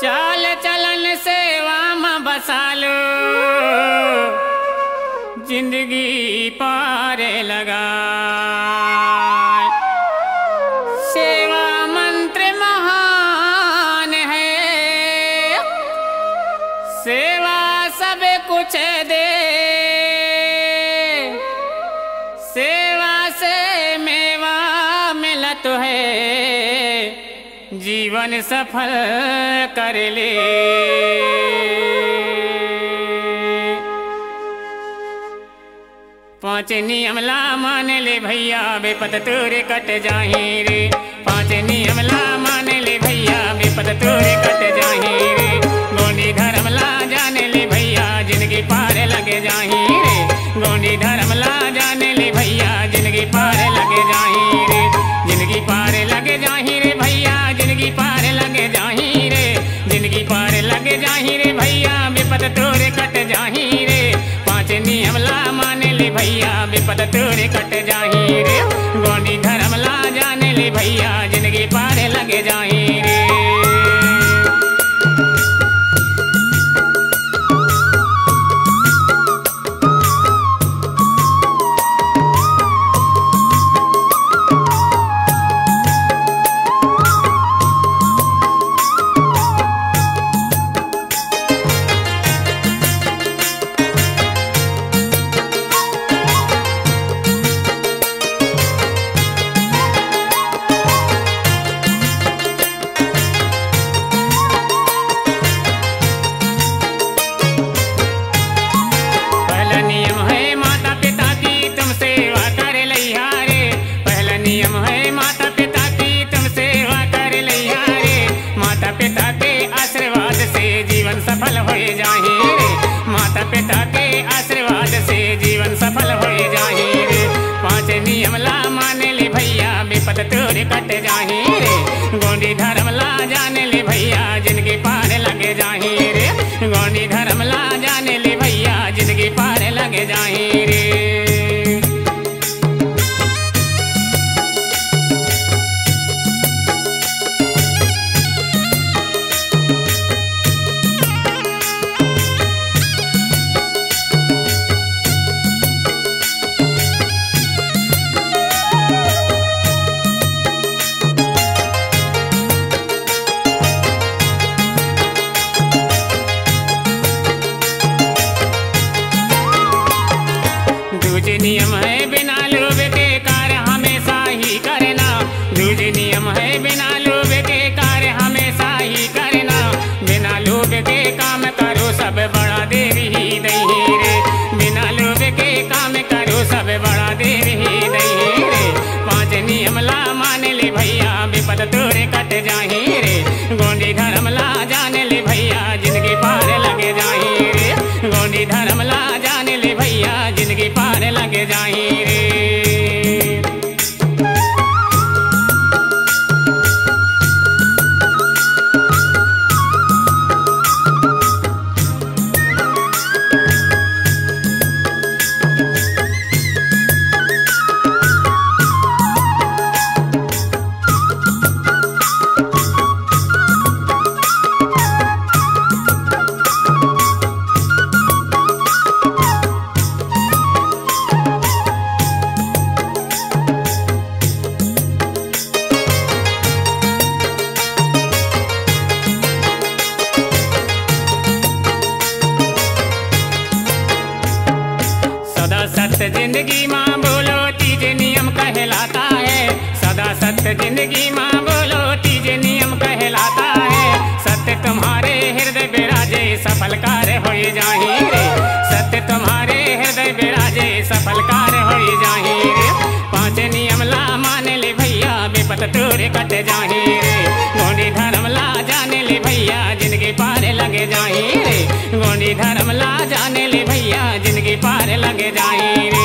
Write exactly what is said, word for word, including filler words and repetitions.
चाल चलन सेवा में बसालो जिंदगी पारे लगा। सेवा मंत्र महान है, सेवा सब कुछ दे, सेवा से मेवा मिलत है, जीवन सफल कर ले। पांच नियम ला मान ले भैया बेपत तोरे कट जाही रे। पांच नियम ला मान ले भैया बेपत तोरे कट जाही रे। गोंडी धर्म ला जान ले भैया जिंदगी पार लगे जाही रे। गोंडी धर्म ला जान ले भैया जिंदगी पार लगे जाही रे। जिंदगी पार लगे जाही रे भैया जिंदगी पार लगे जाही रे। जिंदगी पार लगे जाही रे भैया बेपत तोरे कट जाही रे। पांच नियम ला मान ले भैया बेपत तोरे कट जाही रे। गोंडी धर्म ला जान ले भैया जिंदगी पार लगे जाही रे। सफल हो जाही रे। माता पिता के आशीर्वाद से जीवन सफल हो जाही रे। पांच नियम ला मान ले भैया बेपत तोरे कट जाही रे। गोंडी धर्म ला जान ले भैया जिंदगी पार लगे जाही रे। गोंडी धर्म ला जान ले भैया जिंदगी पार लगे जाही रे। दूज नियम है बिना लोभ के कार्य हमेशा ही करना। दूज नियम है बिना लोभ के कार्य हमेशा ही करना। बिना लोभ के काम करो सब बड़ा देवी ही दही रे। बिना लोभ के काम करो सब बड़ा देवी ही दही रे। पांच नियम ला मान ले भैया बेपत तोरे कट जाही रे। गोंडी धर्म ला जान ले भैया जिंदगी पार लगे जाही रे। गोंडी धर्म ला जान ले भैया जिंदगी पार लगे जाही रे। सत्य जिंदगी माँ बोलो तीज नियम कहलाता है। सदा सत्य जिंदगी माँ बोलो तीज नियम कहलाता है। सत्य तुम्हारे हृदय विराजे सफल कार्य हो जाही रे। सत्य तुम्हारे हृदय विराजे सफल कार्य हो जाही रे। पांच नियम ला मान ले भैया बेपत तोरे कट जाही रे। गोंडी धर्म ला जान ले भैया जिंदगी पार लगे जाही रे। गोंडी धर्म ला जान ले भैया जिंदगी पार लगे जाही रे।